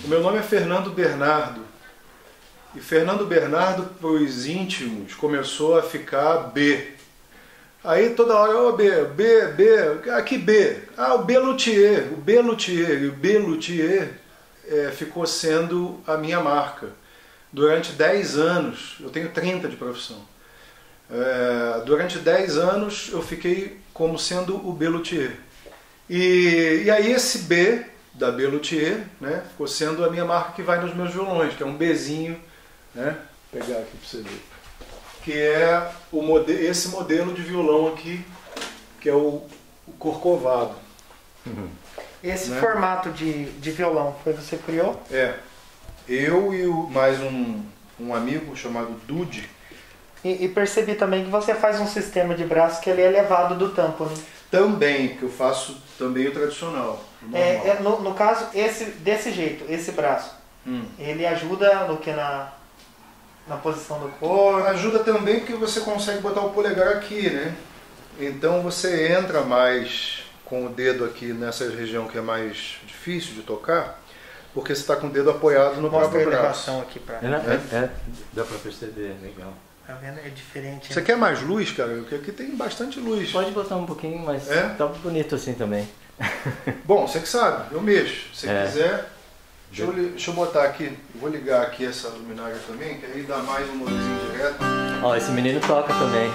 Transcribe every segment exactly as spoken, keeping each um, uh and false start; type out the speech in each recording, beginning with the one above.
O meu nome é Fernando Bernardo. E Fernando Bernardo, para os íntimos, começou a ficar B. Aí toda hora, ô oh, B, B, B, aqui B. Ah, o B Luthier, o B Luthier. E o B Luthier é, ficou sendo a minha marca. Durante dez anos, eu tenho trinta de profissão. É, durante dez anos eu fiquei como sendo o B Luthier. E, e aí esse B da B Luthier, né, ficou sendo a minha marca que vai nos meus violões, que é um Bzinho, né, vou pegar aqui para você ver, que é o mode esse modelo de violão aqui, que é o, o Corcovado. Uhum. Esse né? formato de, de violão foi você que criou? É, eu e o, mais um, um amigo chamado Dude. E, e percebi também que você faz um sistema de braço que ele é elevado do tampo, né? Também, que eu faço também o tradicional. É, é, no, no caso, esse, desse jeito, esse braço, hum. ele ajuda no que na, na posição do corpo? Ajuda também porque você consegue botar o polegar aqui, né? Então você entra mais com o dedo aqui nessa região que é mais difícil de tocar, porque você está com o dedo apoiado no Mostra próprio a braço. aqui pra... é, é, é, dá para perceber, legal. Tá vendo? É diferente. Você né? quer mais luz, cara? Porque aqui tem bastante luz. Pode botar um pouquinho, mas é? tá bonito assim também. Bom, você que sabe, eu mexo. Se é. quiser, deixa eu, deixa eu botar aqui, eu vou ligar aqui essa luminária também, que aí dá mais um luzinho direto. Ó, esse menino toca também.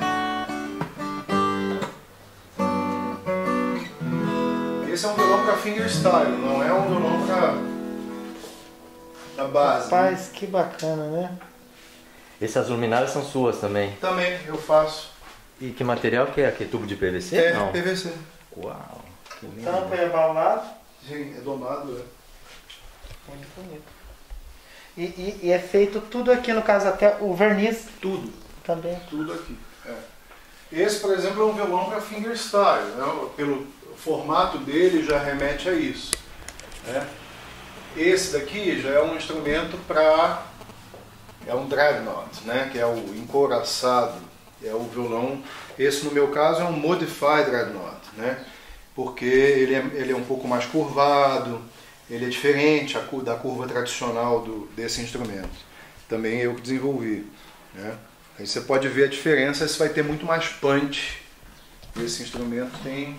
Esse é um violão para fingerstyle, não é um violão para da base. Rapaz, né? Que bacana, né? Essas luminárias são suas também? Também, eu faço. E que material que é? Que é tubo de P V C? É, não. P V C. Uau, que lindo. Tampa é abaulado? Sim, é domado, é. Muito bonito. E, e, e é feito tudo aqui, no caso, até o verniz? Tudo. Também? Tudo aqui. É. Esse, por exemplo, é um violão para fingerstyle. Né? Pelo formato dele já remete a isso. Né? Esse daqui já é um instrumento para... É um dreadnought, né? Que é o encouraçado. É o violão... Esse, no meu caso, é um modified dreadnought, né? Porque ele é, ele é um pouco mais curvado, ele é diferente da curva tradicional do, desse instrumento. Também eu que desenvolvi. Né? Aí você pode ver a diferença, você vai ter muito mais punch. Esse instrumento tem...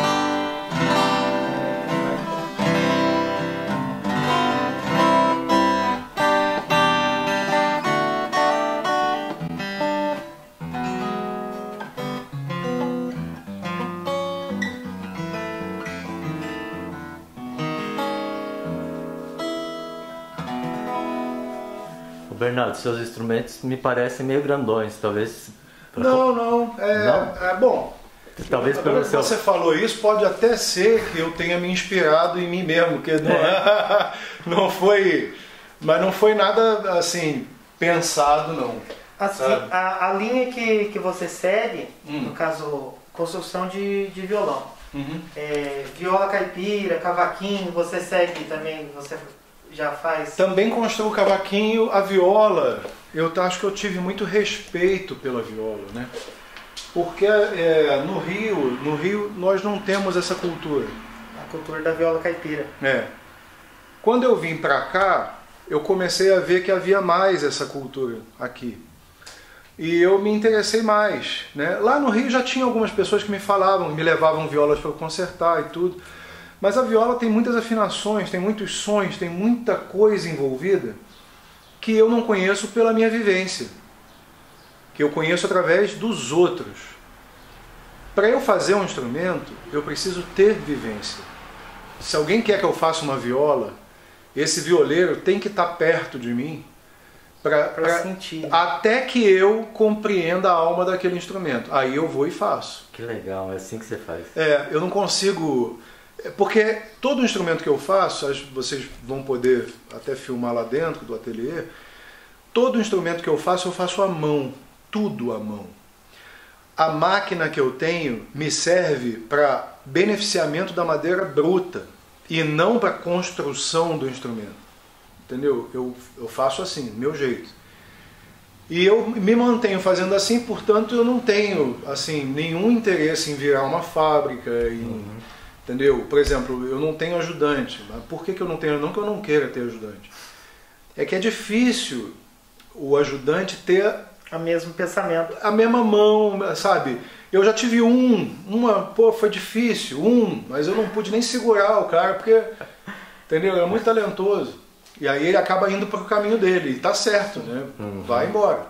Bernardo, seus instrumentos me parecem meio grandões, talvez... Não, não, é, não? é bom. Talvez Agora pelo que seu... você falou isso, pode até ser que eu tenha me inspirado em mim mesmo, que não, é. não foi, mas não foi nada assim pensado, não. Assim, a, a linha que, que você segue, hum. no caso, construção de, de violão, uhum. é, viola caipira, cavaquinho, você segue também, você já faz? Também construo o cavaquinho, a viola. Eu acho que eu tive muito respeito pela viola, né? Porque é, no Rio, no Rio nós não temos essa cultura. A cultura da viola caipira. É. Quando eu vim pra cá, eu comecei a ver que havia mais essa cultura aqui. E eu me interessei mais, né? Lá no Rio já tinha algumas pessoas que me falavam, me levavam violas para eu consertar e tudo. Mas a viola tem muitas afinações, tem muitos sons, tem muita coisa envolvida que eu não conheço pela minha vivência, que eu conheço através dos outros. Para eu fazer um instrumento, eu preciso ter vivência. Se alguém quer que eu faça uma viola, esse violeiro tem que estar perto de mim para sentir. Até que eu compreenda a alma daquele instrumento. Aí eu vou e faço. Que legal, é assim que você faz. É, eu não consigo... Porque todo instrumento que eu faço, vocês vão poder até filmar lá dentro do ateliê, todo instrumento que eu faço, eu faço à mão, tudo à mão. A máquina que eu tenho me serve para beneficiamento da madeira bruta e não para construção do instrumento. Entendeu? Eu, eu faço assim, do meu jeito. E eu me mantenho fazendo assim, portanto eu não tenho assim, nenhum interesse em virar uma fábrica, em... Uhum. entendeu? Por exemplo, eu não tenho ajudante. Mas por que, que eu não tenho? Não que eu não queira ter ajudante. É que é difícil o ajudante ter O mesmo pensamento. a mesma mão, sabe? Eu já tive um, uma, pô, foi difícil, um, mas eu não pude nem segurar o cara, porque, entendeu? É muito talentoso. E aí ele acaba indo para o caminho dele, e tá certo, né? Uhum. Vai embora.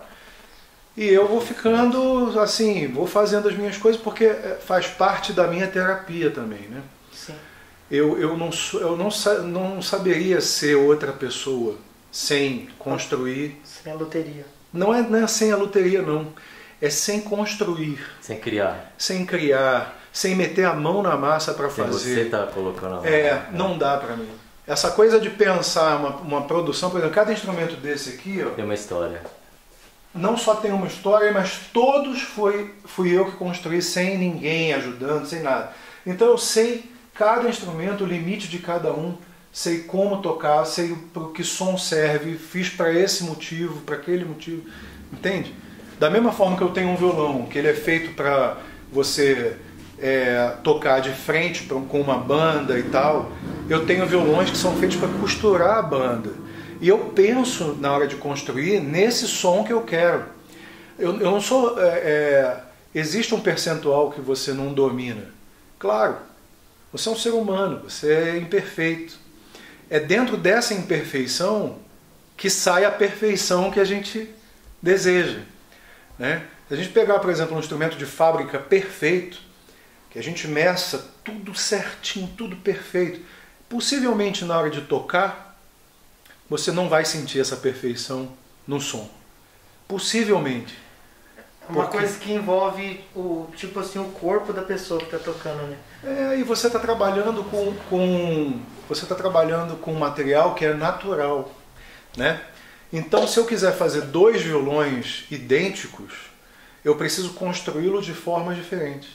E eu vou ficando assim, vou fazendo as minhas coisas, porque faz parte da minha terapia também, né? Sim. Eu, eu, não, sou- eu não, sa- não saberia ser outra pessoa sem construir. Sem a loteria. Não é, não é sem a loteria, não. É sem construir, Sem criar. sem criar, sem meter a mão na massa para Sem você fazer. tá colocando a mão. É, não dá para mim. Essa coisa de pensar uma, uma produção, por exemplo, cada instrumento desse aqui, ó, Tem uma história. não só tem uma história, mas todos foi, fui eu que construí sem ninguém ajudando, sem nada. Então eu sei cada instrumento, o limite de cada um, sei como tocar, sei para que som serve, fiz para esse motivo, para aquele motivo, entende? Da mesma forma que eu tenho um violão, que ele é feito para você é, tocar de frente pra, com uma banda e tal, eu tenho violões que são feitos para costurar a banda. E eu penso, na hora de construir, nesse som que eu quero. Eu, eu não sou... É, é, existe um percentual que você não domina. Claro, você é um ser humano, você é imperfeito. É dentro dessa imperfeição que sai a perfeição que a gente deseja, né? Se a gente pegar, por exemplo, um instrumento de fábrica perfeito, que a gente meça tudo certinho, tudo perfeito, possivelmente na hora de tocar, você não vai sentir essa perfeição no som. Possivelmente. Uma Porque- coisa que envolve o tipo assim o corpo da pessoa que está tocando, né? É, e você está trabalhando com, com você está trabalhando com um material que é natural, né? Então, se eu quiser fazer dois violões idênticos, eu preciso construí-los de formas diferentes.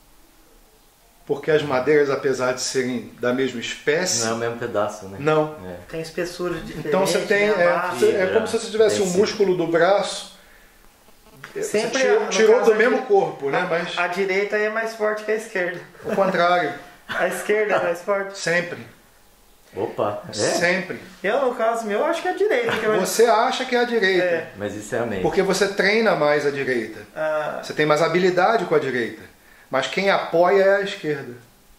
Porque as madeiras, apesar de serem da mesma espécie, Não é o mesmo pedaço, né? não. É. Tem espessuras diferentes. Então você tem, né? é, Abaixo. você- é como se você tivesse um Esse- músculo do braço, Sempre, você tirou, no tirou caso, do a mesmo dire- corpo, né? A, Mas a direita é mais forte que a esquerda. o contrário, A esquerda é mais forte. sempre, Opa, é? sempre. Eu, no caso meu, acho que é a direita. Que vai... Você acha que é a direita, É. Mas isso é a mente. porque você treina mais a direita. Ah, Você tem mais habilidade com a direita. Mas quem apoia é a esquerda.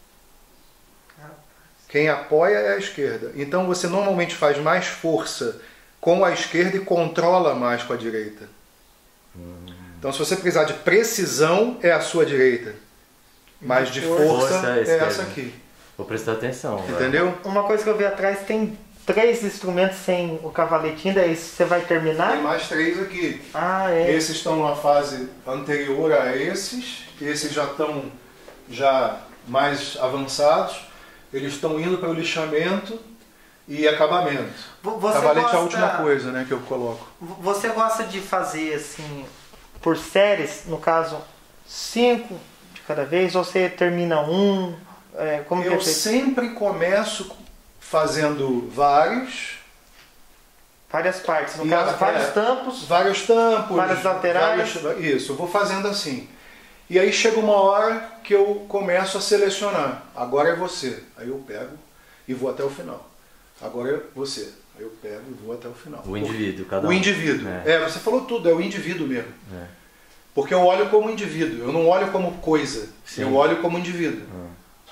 Quem apoia é a esquerda. Então você normalmente faz mais força com a esquerda e controla mais com a direita. Então se você precisar de precisão, é a sua direita. Mas de Força força, é a é esquerda. essa aqui. Vou prestar atenção. velho. Entendeu? uma coisa que eu vi atrás, tem três instrumentos sem o cavaletinho, daí você vai terminar? Tem mais três aqui. Ah, é. Esses estão numa fase anterior a esses. Esses já estão já mais avançados. Eles estão indo para o lixamento e acabamento. Vo- Você Cavalete gosta, é a última coisa, né, que eu coloco. Você gosta de fazer assim, por séries, no caso, cinco de cada vez, ou você termina um? É, como que é Eu feito? sempre começo fazendo vários, Várias partes, no E caso, a- vários é. tampos. vários tampos, Várias laterais. vários- isso, eu vou fazendo assim. E aí chega uma hora que eu começo a selecionar. Agora é você. Aí eu pego e vou até o final. Agora é você. Aí eu pego e vou até o final. O indivíduo, cada um. O indivíduo. É. É, você falou tudo, é o indivíduo mesmo. É. Porque eu olho como indivíduo, eu não olho como coisa, Sim. eu olho como indivíduo. Hum.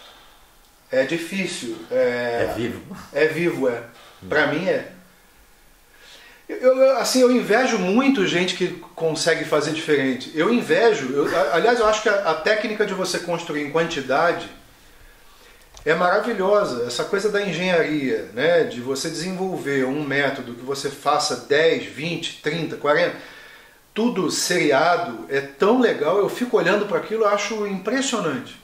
É difícil. É vivo. É vivo, é. Pra mim é. Eu, eu, assim, eu invejo muito gente que consegue fazer diferente. Eu invejo, eu, aliás, eu acho que a, a técnica de você construir em quantidade é maravilhosa. Essa coisa da engenharia, né? De você desenvolver um método que você faça dez, vinte, trinta, quarenta, tudo seriado, é tão legal. Eu fico olhando para aquilo e acho impressionante.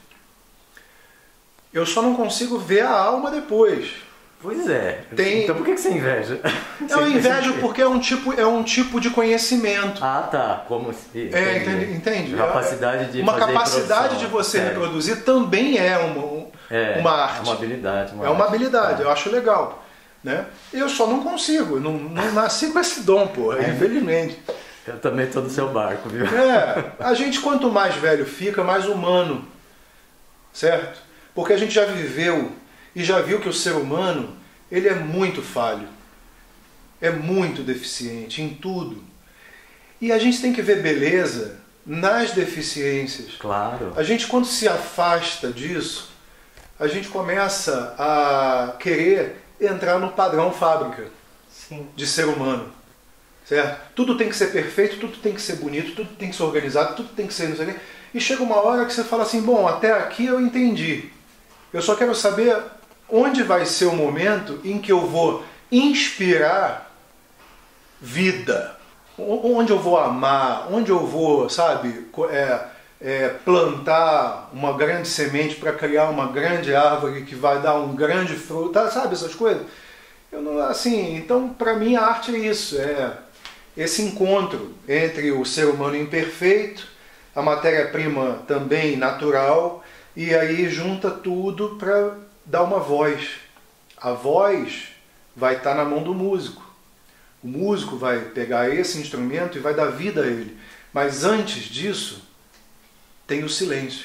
Eu só não consigo ver a alma depois. Pois é. Tem- Então por que que você inveja? Eu invejo porque é um tipo, é um tipo de conhecimento. Ah, tá. Como se... É, entende? entende? Capacidade de Uma fazer capacidade produção. de você É. reproduzir também é uma, É, uma É arte. uma habilidade. É uma arte. habilidade, É. eu acho legal. Né? Eu só não consigo, não, não nasci com esse dom, pô, infelizmente. Eu também tô no seu barco, viu? É, a gente quanto mais velho fica, mais humano, certo? Porque a gente já viveu e já viu que o ser humano, ele é muito falho, é muito deficiente em tudo. E a gente tem que ver beleza nas deficiências. Claro. A gente, quando se afasta disso, a gente começa a querer entrar no padrão fábrica. Sim. De ser humano. Certo? Tudo tem que ser perfeito, tudo tem que ser bonito, tudo tem que ser organizado, tudo tem que ser não sei o quê. E chega uma hora que você fala assim, bom, até aqui eu entendi. Eu só quero saber onde vai ser o momento em que eu vou inspirar vida. Onde eu vou amar, onde eu vou, sabe, é, é, plantar uma grande semente para criar uma grande árvore que vai dar um grande fruto, sabe essas coisas? Eu não, assim, então, para mim, a arte é isso, é esse encontro entre o ser humano imperfeito, a matéria-prima também natural, e aí junta tudo para dar uma voz. A voz vai estar na mão do músico. O músico vai pegar esse instrumento e vai dar vida a ele. Mas antes disso, tem o silêncio.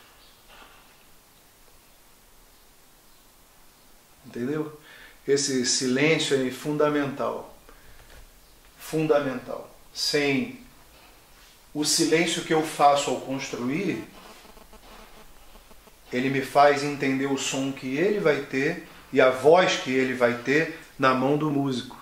Entendeu? Esse silêncio é fundamental. Fundamental. Sem o silêncio que eu faço ao construir, ele me faz entender o som que ele vai ter e a voz que ele vai ter na mão do músico.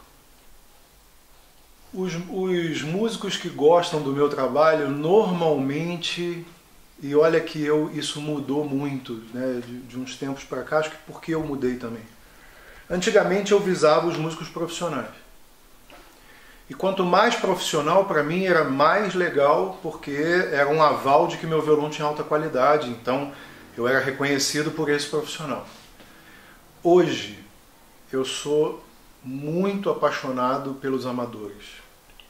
Os, os músicos que gostam do meu trabalho, normalmente, e olha que eu, isso mudou muito, né, de, de uns tempos para cá, acho que porque eu mudei também. Antigamente eu visava os músicos profissionais. E quanto mais profissional, para mim era mais legal, porque era um aval de que meu violão tinha alta qualidade, então eu era reconhecido por esse profissional. Hoje, eu sou muito apaixonado pelos amadores.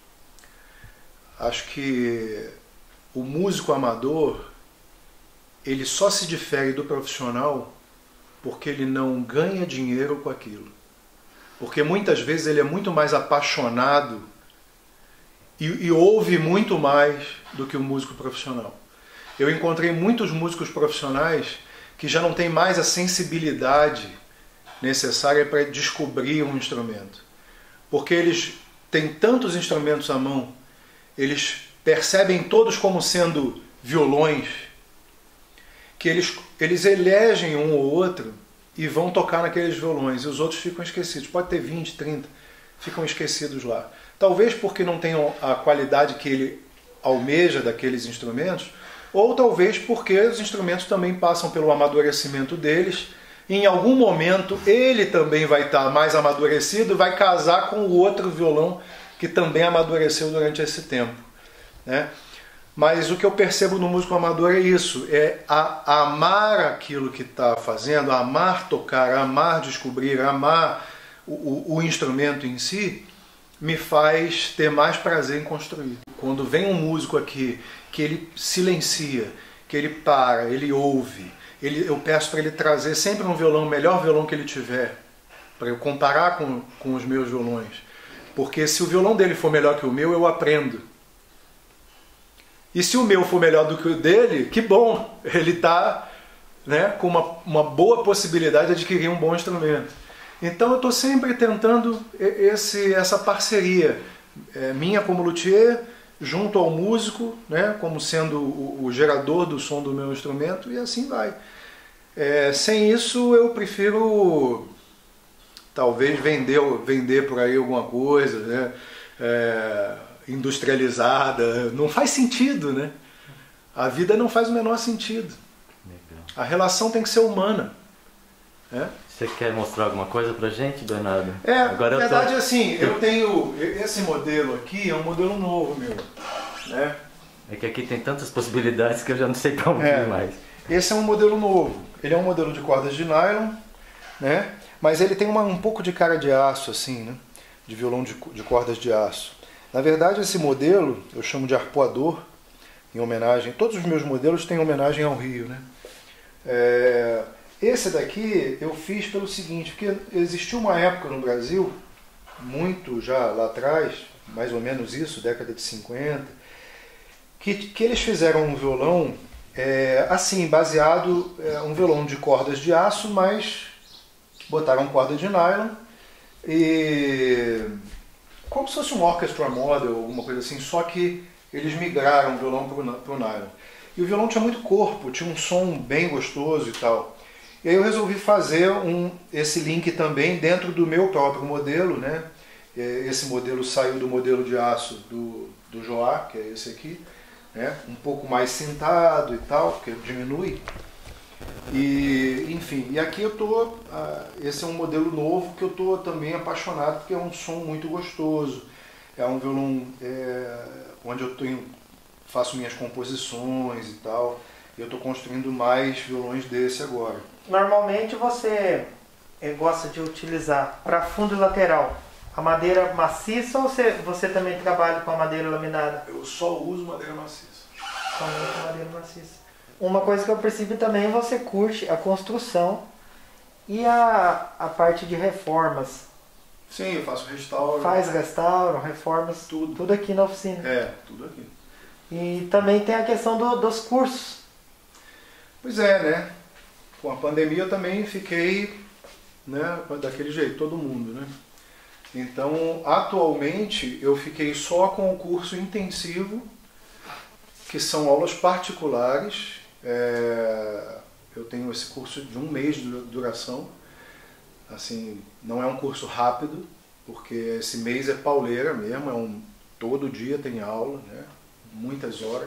Acho que o músico amador, ele só se difere do profissional porque ele não ganha dinheiro com aquilo. Porque muitas vezes ele é muito mais apaixonado e, e ouve muito mais do que o músico profissional. Eu encontrei muitos músicos profissionais que já não têm mais a sensibilidade necessária para descobrir um instrumento. Porque eles têm tantos instrumentos à mão, eles percebem todos como sendo violões, que eles, eles elegem um ou outro e vão tocar naqueles violões, e os outros ficam esquecidos. Pode ter vinte, trinta, ficam esquecidos lá. Talvez porque não tenham a qualidade que ele almeja daqueles instrumentos, ou talvez porque os instrumentos também passam pelo amadurecimento deles. Em algum momento ele também vai estar mais amadurecido, vai casar com o outro violão que também amadureceu durante esse tempo, né? Mas o que eu percebo no músico amador é isso, é a, a amar aquilo que está fazendo, amar tocar, amar descobrir, amar o, o, o instrumento em si, me faz ter mais prazer em construir. Quando vem um músico aqui que ele silencia, que ele para, ele ouve, ele, eu peço para ele trazer sempre um violão, o melhor violão que ele tiver, para eu comparar com, com os meus violões. Porque se o violão dele for melhor que o meu, eu aprendo. E se o meu for melhor do que o dele, que bom, ele está, né, com uma, uma boa possibilidade de adquirir um bom instrumento. Então eu estou sempre tentando esse, essa parceria, é, minha como luthier, junto ao músico, né, como sendo o, o gerador do som do meu instrumento, e assim vai. É, sem isso eu prefiro talvez vender, vender por aí alguma coisa, né, é, industrializada. Não faz sentido, né? A vida não faz o menor sentido. Legal. A relação tem que ser humana. É? Você quer mostrar alguma coisa pra gente, Bernardo? É, Agora na verdade, eu tô... assim, eu tenho... Esse modelo aqui é um modelo novo meu, né? É que aqui tem tantas possibilidades que eu já não sei pra onde é, ir mais. Esse é um modelo novo. Ele é um modelo de cordas de nylon, né? Mas ele tem uma, um pouco de cara de aço, assim, né? De violão de, de cordas de aço. Na verdade, esse modelo eu chamo de arpoador, em homenagem... Todos os meus modelos têm homenagem ao Rio, né? É, esse daqui eu fiz pelo seguinte, porque existiu uma época no Brasil, muito já lá atrás, mais ou menos isso, década de cinquenta, que, que eles fizeram um violão É, assim, baseado é um violão de cordas de aço, mas botaram corda de nylon e como se fosse um orchestra model, alguma coisa assim, só que eles migraram o violão para o nylon. E o violão tinha muito corpo, tinha um som bem gostoso e tal. E aí eu resolvi fazer um, esse link também dentro do meu próprio modelo, né? Esse modelo saiu do modelo de aço do, do Joá, que é esse aqui, né? Um pouco mais cintado e tal, porque diminui. E, enfim, e aqui eu tô, uh, esse é um modelo novo que eu tô também apaixonado, porque é um som muito gostoso. É um violão é, onde eu tenho, faço minhas composições e tal. E eu tô construindo mais violões desse agora. Normalmente você eh, gosta de utilizar para fundo e lateral a madeira maciça ou você, você também trabalha com a madeira laminada? Eu só uso madeira maciça. Somente madeira maciça. Uma coisa que eu percebi também, você curte a construção e a, a parte de reformas. Sim, eu faço restauro. Faz restauro, reformas, tudo. Tudo aqui na oficina. É, tudo aqui. E também tem a questão do, dos cursos. Pois é, né? Com a pandemia eu também fiquei, né, daquele jeito, todo mundo, né? Então, atualmente, eu fiquei só com o curso intensivo, que são aulas particulares. É, eu tenho esse curso de um mês de duração. Assim, não é um curso rápido, porque esse mês é pauleira mesmo, é um, todo dia tem aula, né? Muitas horas.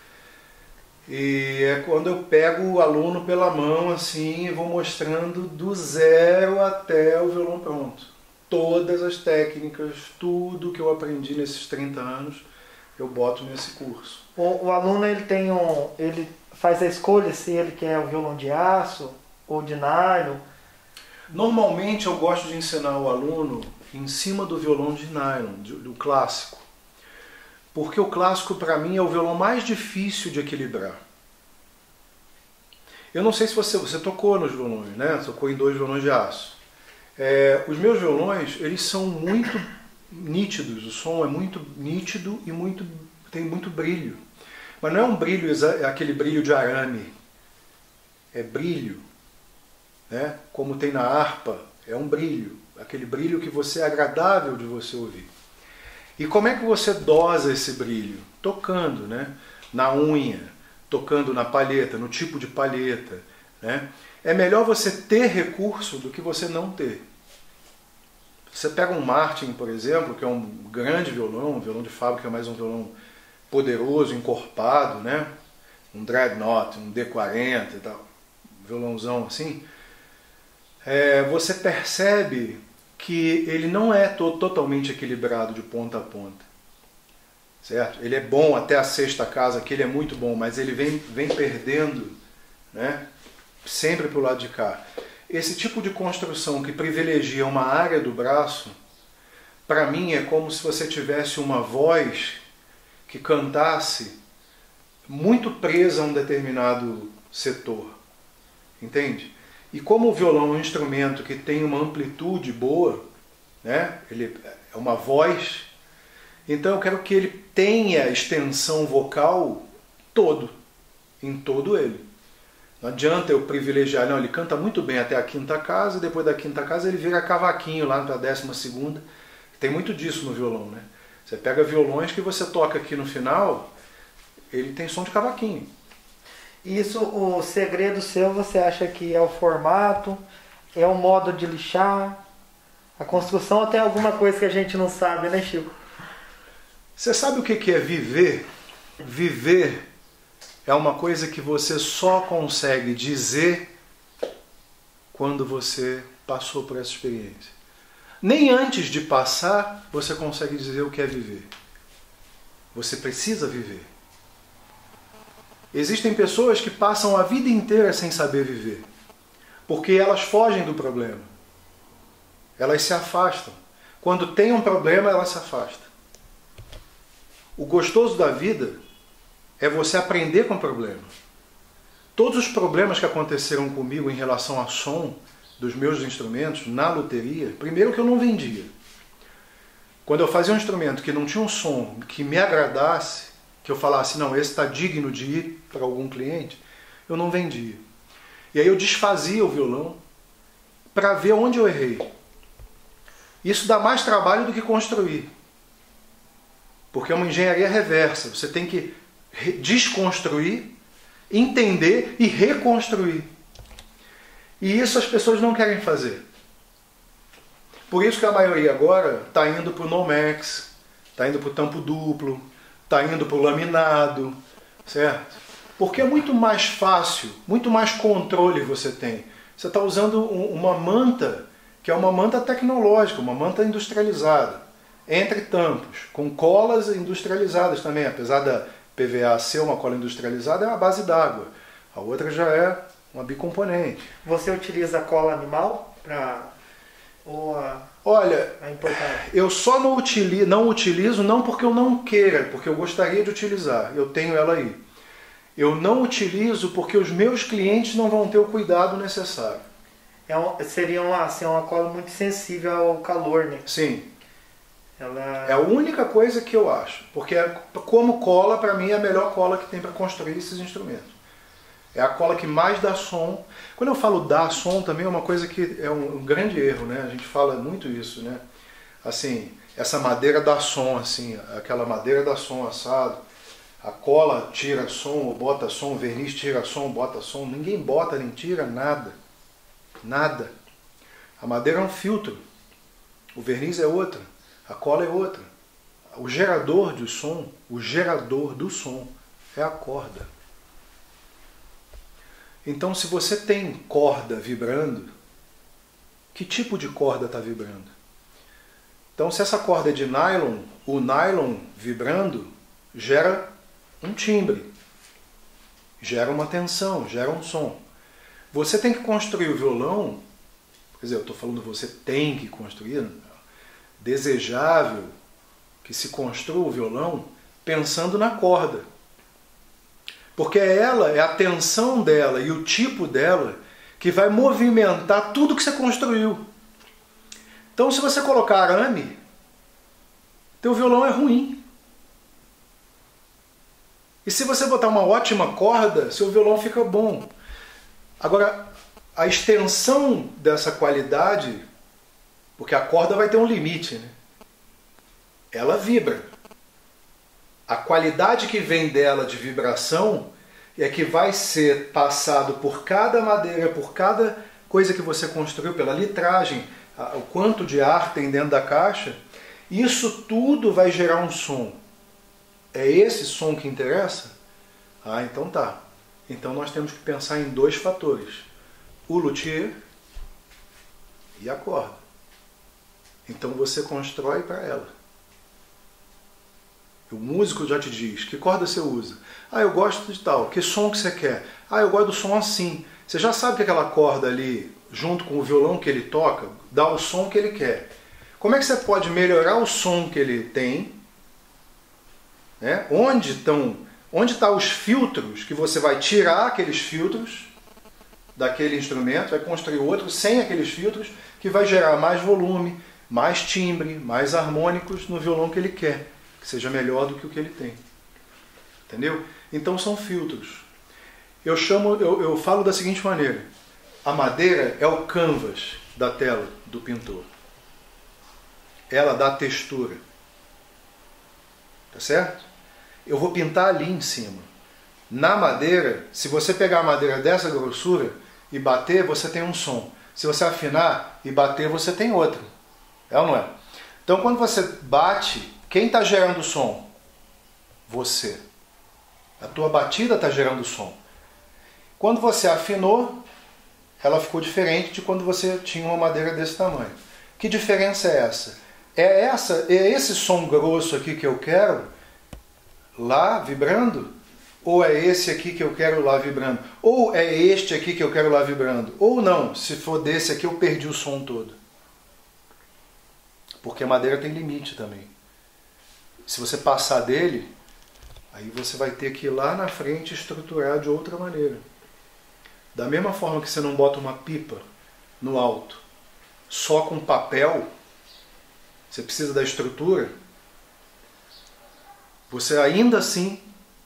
E é quando eu pego o aluno pela mão assim e vou mostrando do zero até o violão pronto. Todas as técnicas, tudo que eu aprendi nesses trinta anos, eu boto nesse curso. O, o aluno ele tem um, ele faz a escolha se ele quer o violão de aço ou de nylon. Normalmente eu gosto de ensinar o aluno em cima do violão de nylon, do clássico. Porque o clássico para mim é o violão mais difícil de equilibrar. Eu não sei se você, você tocou nos violões, né? Tocou em dois violões de aço. É, os meus violões, eles são muito nítidos, o som é muito nítido e muito, tem muito brilho. Mas não é um brilho, é aquele brilho de arame. É brilho, né? Como tem na harpa, é um brilho. Aquele brilho que você é agradável de você ouvir. E como é que você dosa esse brilho? Tocando, né? Na unha, tocando na palheta, no tipo de palheta, né? É melhor você ter recurso do que você não ter. Você pega um Martin, por exemplo, que é um grande violão, um violão de fábrica, mas um violão poderoso, encorpado, né? Um Dreadnought, um D quarenta e tal, um violãozão assim. É, você percebe que ele não é to- totalmente equilibrado de ponta a ponta, certo? Ele é bom até a sexta casa, que ele é muito bom, mas ele vem, vem perdendo, né? Sempre para o lado de cá. Esse tipo de construção que privilegia uma área do braço, para mim é como se você tivesse uma voz que cantasse muito presa a um determinado setor, entende? E como o violão é um instrumento que tem uma amplitude boa, né? Ele é uma voz, então eu quero que ele tenha extensão vocal todo, em todo ele. Não adianta eu privilegiar, não, ele canta muito bem até a quinta casa, e depois da quinta casa ele vira cavaquinho lá para a décima segunda. Tem muito disso no violão, né? Você pega violões que você toca aqui no final, ele tem som de cavaquinho. Isso, o segredo seu, você acha que é o formato, é o modo de lixar, a construção, ou tem alguma coisa que a gente não sabe, né, Chico? Você sabe o que é viver? Viver é uma coisa que você só consegue dizer quando você passou por essa experiência. Nem antes de passar, você consegue dizer o que é viver. Você precisa viver. Existem pessoas que passam a vida inteira sem saber viver, porque elas fogem do problema. Elas se afastam. Quando tem um problema, elas se afastam. O gostoso da vida é você aprender com o problema. Todos os problemas que aconteceram comigo em relação a som dos meus instrumentos na luteria, primeiro que eu não vendia. Quando eu fazia um instrumento que não tinha um som que me agradasse, que eu falasse, não, esse está digno de ir para algum cliente, eu não vendia. E aí eu desfazia o violão para ver onde eu errei. Isso dá mais trabalho do que construir. Porque é uma engenharia reversa. Você tem que desconstruir, entender e reconstruir. E isso as pessoas não querem fazer. Por isso que a maioria agora está indo para o Nomex, está indo para o tampo duplo, está indo para o laminado, certo? Porque é muito mais fácil, muito mais controle você tem. Você está usando uma manta, que é uma manta tecnológica, uma manta industrializada, entre tampos, com colas industrializadas também, apesar da P V A ser uma cola industrializada, é uma base d'água. A outra já é uma bicomponente. Você utiliza cola animal para... ou a... Olha, a importada? Eu só não utilizo, não utilizo não porque eu não queira, porque eu gostaria de utilizar. Eu tenho ela aí. Eu não utilizo porque os meus clientes não vão ter o cuidado necessário. É um, seria uma, assim, uma cola muito sensível ao calor, né? Sim. Ela... É a única coisa que eu acho. Porque como cola, para mim, é a melhor cola que tem para construir esses instrumentos. É a cola que mais dá som. Quando eu falo dar som, também é uma coisa que é um, um grande erro, né? A gente fala muito isso, né? Assim, essa madeira dá som, assim, aquela madeira dá som assado. A cola tira som ou bota som, o verniz tira som, bota som. Ninguém bota nem tira nada. Nada. A madeira é um filtro. O verniz é outra. A cola é outra. O gerador de som, o gerador do som é a corda. Então, se você tem corda vibrando, que tipo de corda está vibrando? Então, se essa corda é de nylon, o nylon vibrando gera um timbre, gera uma tensão, gera um som. Você tem que construir o violão, quer dizer, eu estou falando você tem que construir, desejável que se construa o violão pensando na corda. Porque ela, é a tensão dela e o tipo dela que vai movimentar tudo que você construiu. Então, se você colocar arame, teu violão é ruim. E se você botar uma ótima corda, seu violão fica bom. Agora, a extensão dessa qualidade, porque a corda vai ter um limite, né? Ela vibra. A qualidade que vem dela de vibração é que vai ser passado por cada madeira, por cada coisa que você construiu, pela litragem, o quanto de ar tem dentro da caixa. Isso tudo vai gerar um som. É esse som que interessa? Ah, então tá. Então nós temos que pensar em dois fatores. O luthier e a corda. Então você constrói para ela. O músico já te diz, que corda você usa? Ah, eu gosto de tal. Que som que você quer? Ah, eu gosto do som assim. Você já sabe que aquela corda ali, junto com o violão que ele toca, dá o som que ele quer. Como é que você pode melhorar o som que ele tem? Né? Onde estão, onde estão os filtros que você vai tirar aqueles filtros daquele instrumento, vai construir outro sem aqueles filtros, que vai gerar mais volume, mais timbre, mais harmônicos no violão que ele quer. Que seja melhor do que o que ele tem. Entendeu? Então são filtros. Eu chamo, eu, eu falo da seguinte maneira. A madeira é o canvas da tela do pintor. Ela dá textura. Tá certo? Eu vou pintar ali em cima. Na madeira, se você pegar a madeira dessa grossura e bater, você tem um som. Se você afinar e bater, você tem outro. É ou não é? Então quando você bate, quem está gerando o som? Você. A tua batida está gerando o som. Quando você afinou, ela ficou diferente de quando você tinha uma madeira desse tamanho. Que diferença é essa? É, essa, é esse som grosso aqui que eu quero lá vibrando? Ou é esse aqui que eu quero lá vibrando? Ou é este aqui que eu quero lá vibrando? Ou não, se for desse aqui eu perdi o som todo. Porque a madeira tem limite também. Se você passar dele, aí você vai ter que ir lá na frente estruturar de outra maneira. Da mesma forma que você não bota uma pipa no alto, só com papel, você precisa da estrutura, você ainda assim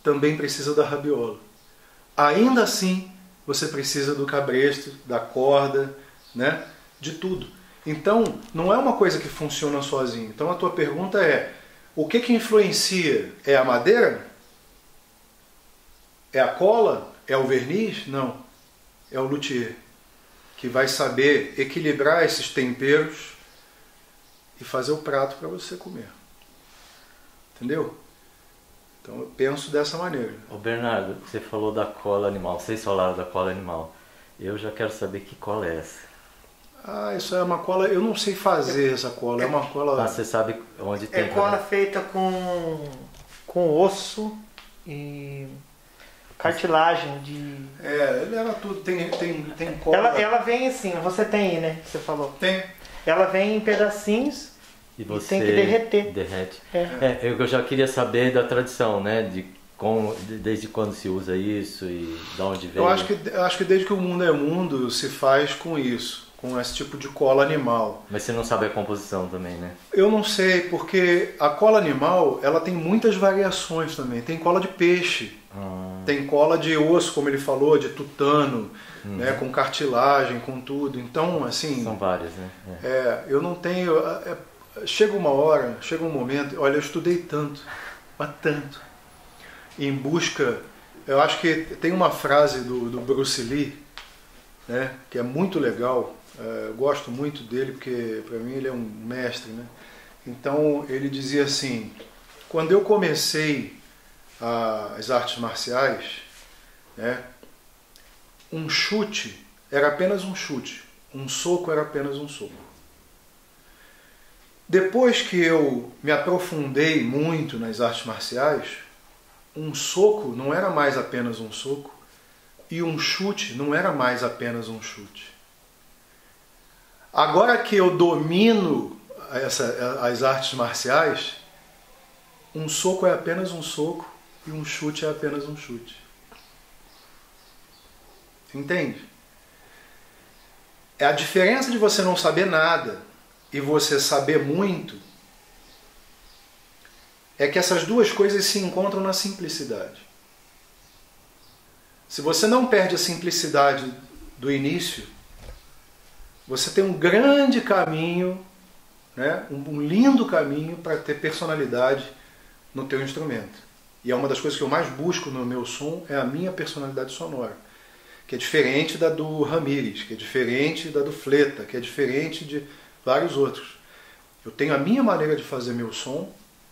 também precisa da rabiola. Ainda assim, você precisa do cabresto, da corda, né? De tudo. Então, não é uma coisa que funciona sozinho. Então, a tua pergunta é, o que que influencia? É a madeira? É a cola? É o verniz? Não. É o luthier, que vai saber equilibrar esses temperos e fazer o prato para você comer. Entendeu? Então eu penso dessa maneira. Ô Bernardo, você falou da cola animal, vocês falaram da cola animal. Eu já quero saber que cola é essa. Ah, isso é uma cola, eu não sei fazer essa cola, é uma cola... Ah, você sabe onde tem. É cola né? feita com, com osso e cartilagem de... É, leva tudo, tem, tem, tem cola... Ela, ela vem assim, você tem aí, né, que você falou. Tem. Ela vem em pedacinhos E você e tem que derreter. derrete. É. É, eu já queria saber da tradição, né? De como, de- desde quando se usa isso e de onde veio. Eu acho que, eu acho que desde que o mundo é mundo se faz com isso, com esse tipo de cola animal. Mas você não sabe a composição também, né? Eu não sei, porque a cola animal, ela tem muitas variações também. Tem cola de peixe, Ah, tem cola de osso, como ele falou, de tutano, né, com cartilagem, com tudo. Então, assim, são várias, né? É. é, eu não tenho... é, chega uma hora, chega um momento... Olha, eu estudei tanto, mas tanto, em busca... Eu acho que tem uma frase do, do Bruce Lee, né, que é muito legal. É, eu gosto muito dele, porque para mim ele é um mestre, né? Então ele dizia assim: quando eu comecei a, as artes marciais, né, um chute era apenas um chute, um soco era apenas um soco. Depois que eu me aprofundei muito nas artes marciais, um soco não era mais apenas um soco e um chute não era mais apenas um chute. Agora que eu domino essa, as artes marciais, um soco é apenas um soco e um chute é apenas um chute. Entende? É a diferença de você não saber nada e você saber muito, é que essas duas coisas se encontram na simplicidade. Se você não perde a simplicidade do início, você tem um grande caminho, né, um lindo caminho para ter personalidade no teu instrumento. E é uma das coisas que eu mais busco no meu som, é a minha personalidade sonora, que é diferente da do Ramírez, que é diferente da do Fleta, que é diferente de vários outros. Eu tenho a minha maneira de fazer meu som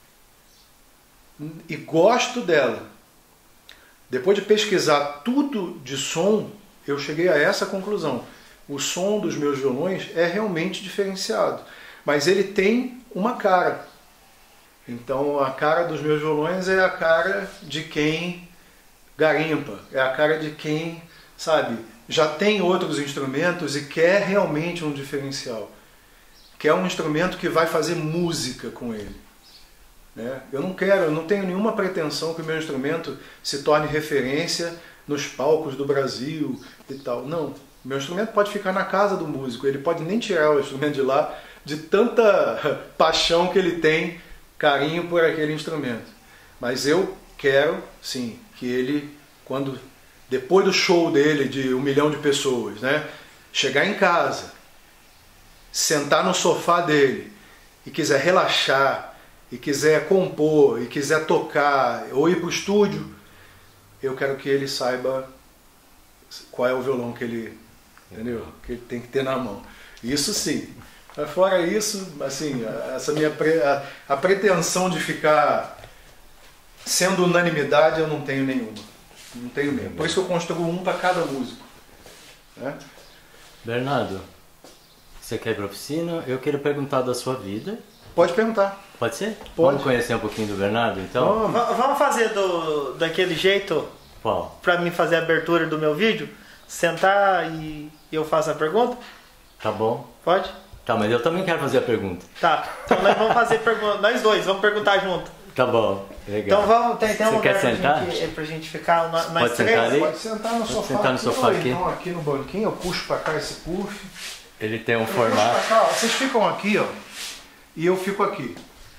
e gosto dela. Depois de pesquisar tudo de som, eu cheguei a essa conclusão. O som dos meus violões é realmente diferenciado, mas ele tem uma cara. Então a cara dos meus violões é a cara de quem garimpa, é a cara de quem, sabe, já tem outros instrumentos e quer realmente um diferencial. Quer um instrumento que vai fazer música com ele. Né? Eu não quero, eu não tenho nenhuma pretensão que o meu instrumento se torne referência nos palcos do Brasil e tal. Não. Meu instrumento pode ficar na casa do músico, ele pode nem tirar o instrumento de lá, de tanta paixão que ele tem, carinho por aquele instrumento. Mas eu quero, sim, que ele, quando depois do show dele de um milhão de pessoas, né, chegar em casa, sentar no sofá dele e quiser relaxar, e quiser compor, e quiser tocar, ou ir para o estúdio, eu quero que ele saiba qual é o violão que ele... Entendeu? Que ele tem que ter na mão. Isso sim. Mas fora isso, assim, essa minha pre... a, a pretensão de ficar sendo unanimidade eu não tenho nenhuma. Não tenho mesmo. Por isso que eu construo um para cada músico. Né? Bernardo, você quer ir para a oficina? Eu quero perguntar da sua vida. Pode perguntar. Pode ser? Pode. Vamos conhecer um pouquinho do Bernardo, então? Vamos. V- Vamos fazer do, daquele jeito Qual? para mim fazer a abertura do meu vídeo? Sentar e eu faço a pergunta? Tá bom. Pode? Tá, mas eu também quero fazer a pergunta. Tá. Então nós vamos fazer pergunta. Nós dois, vamos perguntar junto. Tá bom, legal. Então vamos, tem, tem um Você lugar quer pra sentar? gente, pra gente ficar nós Pode nós sentar três? ali? Pode sentar no Pode sofá, sentar no aqui, sofá ou aqui. então aqui no banquinho, eu puxo para cá esse puff. Ele tem um Eu puxo pra formato. cá, ó. Vocês ficam aqui, ó, e eu fico aqui.